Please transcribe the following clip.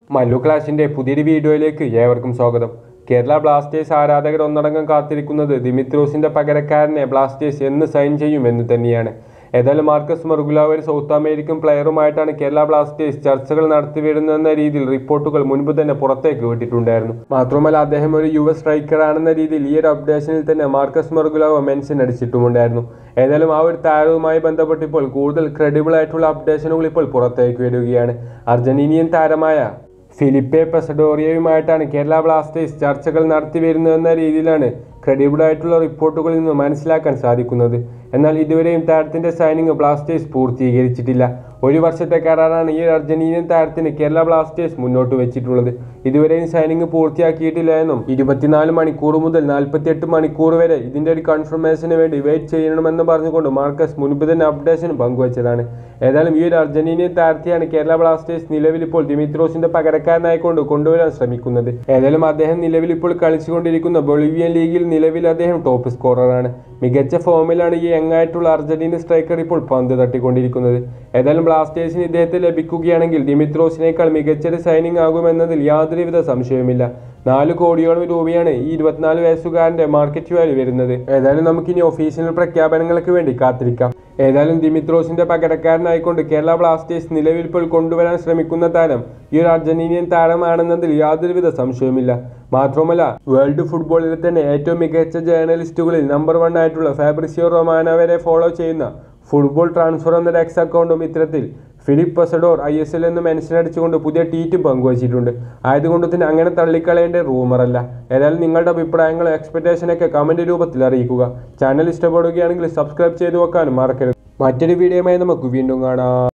മല്ലു ക്ലാഷിന്റെ പുതിയൊരു വീഡിയോയിലേക്ക് ഏവർക്കും സ്വാഗതം. കേരള ബ്ലാസ്റ്റേഴ്സ് ആരാധകർ ഒന്നടങ്കം കാത്തിരിക്കുന്നത് ദിമിത്രോസിന്റെ പകരക്കാരനെ ബ്ലാസ്റ്റേഴ്സ് എന്ന് സൈൻ ചെയ്യുമെന്ന് തന്നെയാണ്. ഏതായാലും മാർക്കസ് മർഗുലാവ് ഒരു സൗത്ത് അമേരിക്കൻ പ്ലെയറുമായിട്ടാണ് കേരള ബ്ലാസ്റ്റേഴ്സ് ചർച്ചകൾ നടത്തിവരുന്നതെന്ന രീതിയിൽ റിപ്പോർട്ടുകൾ മുൻപ് തന്നെ പുറത്തേക്ക് വിട്ടിട്ടുണ്ടായിരുന്നു. മാത്രമല്ല അദ്ദേഹം ഒരു യുവ സ്ട്രൈക്കറാണെന്ന രീതിയിൽ ഈ ഒരു അപ്ഡേഷനിൽ തന്നെ മാർക്കസ് മർഗുലാവ് മെൻഷൻ അടിച്ചിട്ടുമുണ്ടായിരുന്നു. ഏതായാലും ആ ഒരു താരവുമായി ബന്ധപ്പെട്ട് ഇപ്പോൾ കൂടുതൽ ക്രെഡിബിൾ ആയിട്ടുള്ള അപ്ഡേഷനുകൾ ഇപ്പോൾ പുറത്തേക്ക് വരികയാണ്. അർജന്റീനിയൻ താരമായ ഫിലിപ്പെ പെസഡോറിയയുമായിട്ടാണ് കേരള ബ്ലാസ്റ്റേഴ്സ് ചർച്ചകൾ നടത്തി വരുന്നതെന്ന രീതിയിലാണ് ക്രെഡിബിൾ ആയിട്ടുള്ള റിപ്പോർട്ടുകളിൽ നിന്ന് മനസ്സിലാക്കാൻ സാധിക്കുന്നത്. എന്നാൽ ഇതുവരെയും താരത്തിന്റെ സൈനിങ് ബ്ലാസ്റ്റേഴ്സ് പൂർത്തീകരിച്ചിട്ടില്ല. ഒരു വർഷത്തെ കരാറാണ് ഈ അർജന്റീനിയൻ താരത്തിന് കേരള ബ്ലാസ്റ്റേഴ്സ് മുന്നോട്ട് വെച്ചിട്ടുള്ളത്. ഇതുവരെയും സൈനിങ് പൂർത്തിയാക്കിയിട്ടില്ല എന്നും 24 മണിക്കൂർ മുതൽ 48 മണിക്കൂർ വരെ ഇതിന്റെ ഒരു കൺഫർമേഷന് വേണ്ടി വെയിറ്റ് ചെയ്യണമെന്ന് പറഞ്ഞുകൊണ്ട് മാർക്കസ് മുൻപ് തന്നെ അപ്ഡേഷൻ പങ്കുവച്ചതാണ്. ഏതായാലും ഈ ഒരു അർജന്റീനിയൻ താരത്തെയാണ് കേരള ബ്ലാസ്റ്റേഴ്സ് നിലവിൽ ഇപ്പോൾ ദിമിത്രോസിന്റെ പകരക്കാരനായിക്കൊണ്ട് കൊണ്ടുവരാൻ ശ്രമിക്കുന്നത്. ഏതായാലും അദ്ദേഹം നിലവിൽ ഇപ്പോൾ കളിച്ചുകൊണ്ടിരിക്കുന്ന ബൊളീവിയൻ ലീഗിൽ നിലവിൽ അദ്ദേഹം ടോപ്പ് സ്കോററാണ്. മികച്ച ഫോമിലാണ് ഈ യങ്ങായിട്ടുള്ള അർജന്റീന സ്ട്രൈക്കർ ഇപ്പോൾ പന്ത് തട്ടിക്കൊണ്ടിരിക്കുന്നത്. ഏതായാലും ബ്ലാസ്റ്റേഴ്സിന് ഇദ്ദേഹത്തെ ലഭിക്കുകയാണെങ്കിൽ ദിമിത്രോസിനേക്കാൾ മികച്ചൊരു സൈനിങ് ആകുമെന്നതിൽ യാതൊരുവിധ സംശയവുമില്ല. 4 കോടിയോളം രൂപയാണ് ഈ 24 വയസ്സുകാരന്റെ മാർക്കറ്റ് വാല്യൂ വരുന്നത്. ഏതായാലും നമുക്കിനി ഒഫീഷ്യൽ പ്രഖ്യാപനങ്ങൾക്ക് വേണ്ടി കാത്തിരിക്കാം. ഏതായാലും ദിമിത്രോസിന്റെ പകരക്കാരനായിക്കൊണ്ട് കേരള ബ്ലാസ്റ്റേഴ്സ് നിലവിൽ ഇപ്പോൾ കൊണ്ടുവരാൻ ശ്രമിക്കുന്ന താരം ഈ ഒരു അർജന്റീനിയൻ താരമാണെന്നതിൽ യാതൊരുവിധ സംശയവുമില്ല. മാത്രമല്ല വേൾഡ് ഫുട്ബോളിലെ തന്നെ ഏറ്റവും മികച്ച ജേർണലിസ്റ്റുകളിൽ നമ്പർ 1 ആയിട്ടുള്ള ഫാബ്രിസിയോ റൊമാനോ വരെ ഫോളോ ചെയ്യുന്ന ഫുട്ബോൾ ട്രാൻസ്ഫർ എന്നൊരു എക്സ് അക്കൗണ്ടും ഇത്തരത്തിൽ ഫിലിപ്പ് പെസഡോർ ISL എന്ന് മെൻഷൻ അടിച്ചുകൊണ്ട് പുതിയ ട്വീറ്റും പങ്കുവച്ചിട്ടുണ്ട്. ആയതുകൊണ്ട് തന്നെ അങ്ങനെ തള്ളിക്കളയേണ്ട റൂമറല്ല. ഏതായാലും നിങ്ങളുടെ അഭിപ്രായങ്ങളും എക്സ്പെക്ടേഷനൊക്കെ കമന്റ് രൂപത്തിൽ അറിയിക്കുക. ചാനൽ ഇഷ്ടപ്പെടുകയാണെങ്കിൽ സബ്സ്ക്രൈബ് ചെയ്തു വെക്കാനും മറക്കരുത്. മറ്റൊരു വീഡിയോയുമായി നമുക്ക് വീണ്ടും കാണാം.